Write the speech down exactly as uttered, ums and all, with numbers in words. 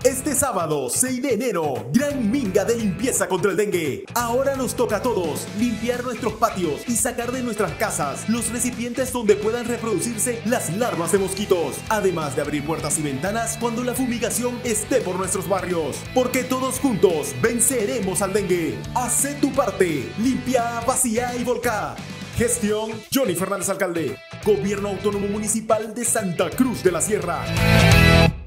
Este sábado, seis de enero, gran minga de limpieza contra el dengue. Ahora nos toca a todos limpiar nuestros patios y sacar de nuestras casas los recipientes donde puedan reproducirse las larvas de mosquitos. Además de abrir puertas y ventanas cuando la fumigación esté por nuestros barrios. Porque todos juntos venceremos al dengue. Hacé tu parte. Limpia, vacía y volcá. Gestión Johnny Fernández, alcalde. Gobierno Autónomo Municipal de Santa Cruz de la Sierra.